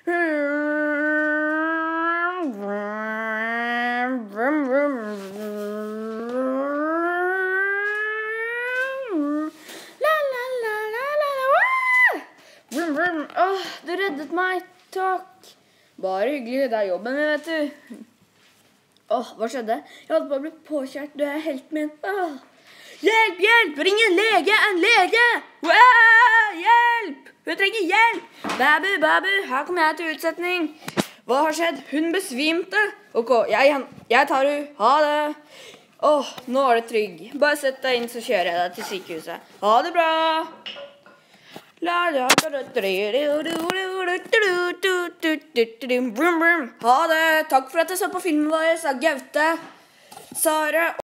Åh, du reddet meg. Takk. Bare hyggelig. Det er jobben min, vet du. Åh, hva skjedde? Jeg holdt på å bli påkjært. Du er helten min. Åh. Hjelp, hjelp! Ring en lege! En lege! Hjelp! Hun trenger hjelp! Babu, babu, her kommer jeg til utsetning. Hva har skjedd? Hun besvimte. Ok, jeg tar hun. Ha det. Åh, nå er det trygg. Bare sett deg inn, så kjører jeg deg til sykehuset. Ha det bra. Ha det. Takk for at jeg så på filmen vår, sa Gaute, Sara